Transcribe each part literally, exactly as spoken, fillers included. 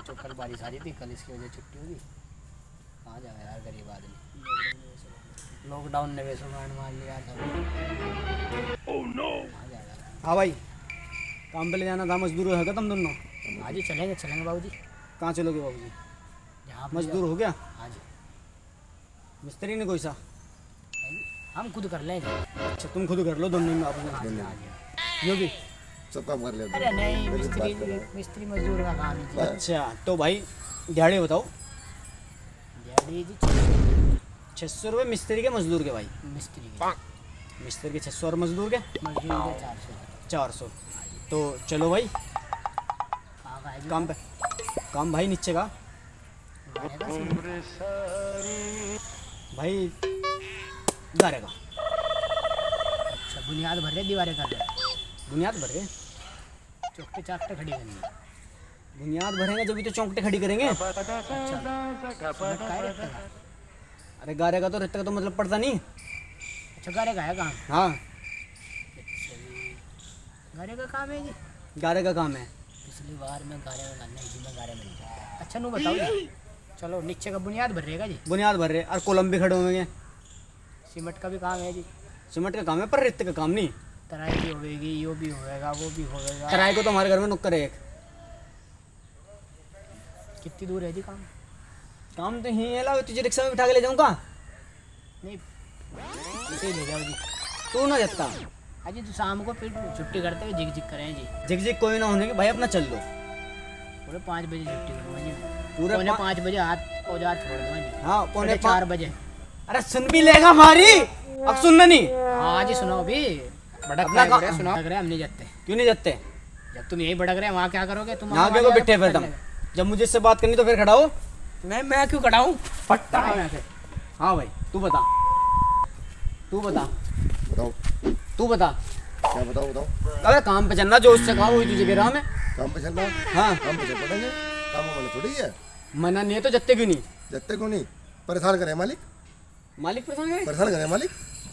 बच्चों कल बारिश आ रही थी, कल इसकी वजह छुट्टी होगी। कहाँ जाए यार गरीब आदमी, लॉकडाउन ने वैसे मार मार लिया सब। Oh no. हाँ भाई, काम पे ले जाना था, मजदूर है क्या तुम दोनों? हाँ जी चलेंगे चलेंगे बाबूजी। कहाँ चलोगे बाबूजी? जहाँ मजदूर हो गया? हाँ जी। मिस्त्री ने कोई सा? हम खुद कर लेंगे। अच्छा तुम खुद कर लो दोनों में आपस यो भी सब काम कर लेते। अरे नहीं, मिस्त्री मिस्त्री मजदूर का काम है। अच्छा तो भाई दिहाड़ी बताओ। दिहाड़ी जी छः सौ रुपये मिस्त्री के मजदूर के भाई। मिस्त्री के मिस्त्री के छः सौ और मजदूर के मजदूर के चार सौ। चार सौ तो चलो भाई काम पे। काम भाई नीचे का भाई गारे का। अच्छा बुनियाद भर रहे, दीवारें कर रहे? बुनियाद भर रहे, चौकटे चाकटे खड़ी करेंगे। बुनियाद भरेंगे जब भी तो चौकटे खड़ी करेंगे। अरे गारे का तो रेत का तो मतलब पड़ता नहीं। अच्छा गारे का है काम? हाँ गारे का काम है जी। गारे का काम है। पिछली बार में गारे में गाने जी में गारे में। अच्छा नो बताओ जी। चलो नीचे का बुनियाद भर रहेगा जी। बुनियाद भर रहे और कोलम भी खड़े होंगे। सीमेंट का भी काम है जी। सीमेंट का काम है पर रेत का काम नहीं। तराई भी होगी, यो भी होएगा, वो भी होएगा। तराई को तो हमारे घर में नुक्कर है एक। कितनी दूर है जी काम? काम तो यहीं है, ला तुझे रिक्शा में बिठा के ले जाऊँगा। नहीं इसे ही ले जाओ जी। तू ना जाता अजी तो शाम को फिर छुट्टी करते हुए झिक झिक करें जी। झिक झिक कोई ना होने के भाई अपना चल लो। पूरे पाँच बजे छुट्टी करूँगा जी। पूरे पौने पाँच बजे हाथ औजार छोड़ दूँगा जी। हाँ पौने चार बजे। अरे सुन भी लेगा हमारी, अब सुनना नहीं। हाँ जी सुनाओ भी। भड़क रहे सुनाओ। भड़क रहे हम नहीं जाते। क्यों नहीं जाते? जब तुम यही भड़क रहे वहाँ क्या करोगे तुम? यहाँ क्यों बैठे फिर तुम? जब मुझे इससे बात करनी तो फिर खड़ा हो। मैं मैं क्यों खड़ा हूँ? फटता है यहाँ से। हाँ भाई तू बता, तू बता बताओ तू बता क्या बताओ बताओ। अबे काम पे चलना, जो उससे कहा वही तुझे कह रहा मैं। काम पे चलना? हाँ काम पे चल पड़ेंगे। काम में मना थोड़ी है। मना नहीं है तो जत्ते क्यों नहीं? जत्ते को नहीं, परेशान करे मालिक। मालिक परेशान करे? परेशान करे मालिक।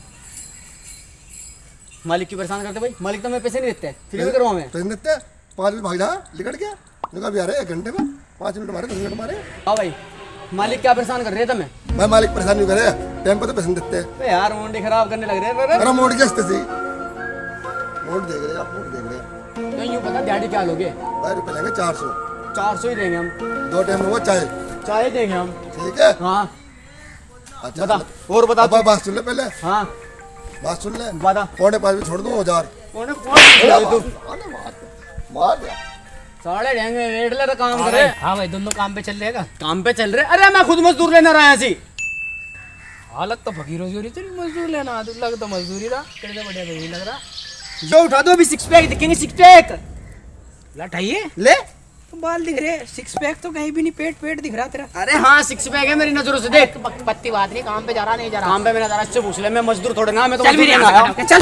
मालिक क्यों परेशान करते भाई? मालिक तो मैं पैसे नहीं देते, फ्री में करवाऊँ मैं। पैसे देते पाँच मिनट भाग जा निकल गया। निकल भी आ रहे एक घंटे में, पाँच मिनट मारे दस मिनट मारे। हाँ भाई मालिक क्या परेशान कर रहे थे? मैं मैं मालिक परेशान नहीं करे, टाइम पे तो पैसे देते हैं। यार मोड़ी खराब करने लग रहे हैं। अरे मोड़ के हंसते सी मोड़ देख रहे आप, मोड़ देख रहे। तो यूँ पता दिहाड़ी क्या लोगे? बारह रुपये लेंगे, चार सौ। चार सौ ही देंगे हम। दो टाइम में वो चाय चाय देंगे हम। ठीक है। हाँ अच्छा बता और बता। अब बात सुन ले पहले। हाँ बात सुन ले। बता। पौने पाँच में छोड़ दूँ हजार। पौने पाँच मार दिया साढ़े ढेंगे रेट ले काम करे। हाँ भाई दोनों काम पे चल रहेगा। काम पे चल रहे? अरे मैं खुद मजदूर लेना रहा ऐसी हालत तो फकीरों की तेरी मजदूर लेना लग तो मजदूरी रहा तेरे बढ़िया तो यही लग रहा। जो उठा दो अभी सिक्स पैक दिखेंगे। सिक्स पैक लटाइए ले तो बाल दिख रहे, सिक्स पैक तो कहीं भी नहीं, पेट पेट दिख रहा तेरा। अरे हाँ सिक्स पैक है मेरी नजरों से देख। पत्ती बात नहीं, काम पे जा रहा नहीं जा रहा? काम पे मेरा जरा इससे पूछ ले, मैं मजदूर थोड़े ना, मैं तो चल भी मजदूर आया। चल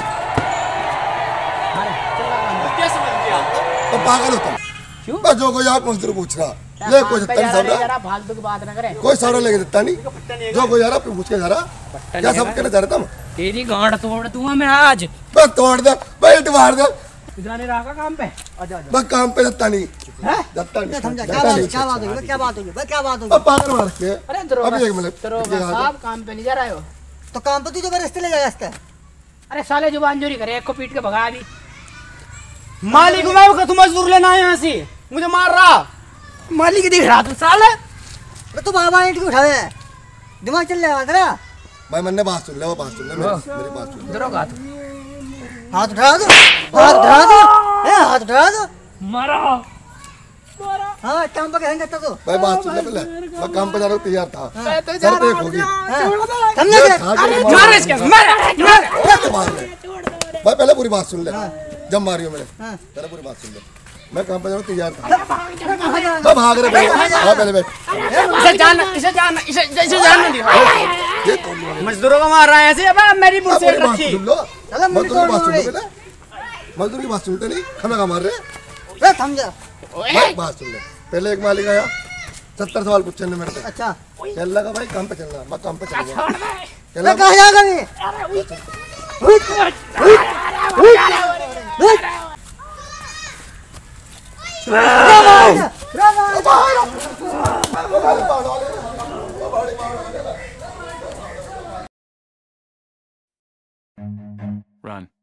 तो पागल होता क्यों? बस जो कोई आप मजदूर पूछ रहा ले कोई सत्ता नहीं सामने, फालतू की बात ना करे। कोई सारा लेके देता नहीं। जो कोई जा रहा पूछ के जा रहा क्या सब कहना चाह रहा था? तेरी गांड तोड़ दूंगा मैं आज। बस तोड़ दे बेल्ट मार दे। जाने रहा काम पे बस काम पे जाता नहीं जाता नहीं। क्या बात है? क्या बात होगी? क्या बात होगी? क्या बात होगी? अब पागल मार के अरे अभी एक मिनट दरोगा साहब काम पे नहीं जा रहे हो तो काम पे तू जबरदस्ती ले जाएगा इसका? अरे साले जुबान जोरी करे, एक को पीट के भगा दी। मालिक मैं तू मजदूर लेना है यहाँ से, मुझे मार रहा। मालिक दिख रहा तू साले। अरे तू बाबा ईंट क्यों उठावे? दिमाग चल रहा है तेरा? भाई मैंने बात सुन ले, वो बात सुन ले मेरी मेरी बात सुन ले। दरोगा तू हाथ उठा दो, हाथ उठा दो, ए हाथ उठा दो। मारा मारा। हाँ काम पे कहेंगे तो भाई बात सुन ले पहले, मैं काम पे जाने को तैयार था। मैं तो जा सर पे रहा होगी हूँ। समझे? मार इसके मार मार। भाई पहले पूरी बात सुन ले। जब मारियो मैंने पहले पूरी बात सुन ले। मैं काम पे जाने को तैयार था, मैं भाग रहे। हाँ पहले बैठ। इसे जान इसे जान इसे इसे जान नहीं। ये तो मजदूरों को मार रहा है ऐसे। अब मेरी पुरसे बात रखी। सुन लो, मजदूर की बात सुन लो पहले। मजदूर की बात सुनते नहीं, हमें कहाँ मार रहे? समझा? भाई बात सुन ले। पहले एक मालिक आया, सत्तर सवाल पूछे ने मेरे से। अच्छा चल लगा भाई काम पे चलना, मैं काम पे चलूंगा। मैं कहाँ जाएगा मैं? Run.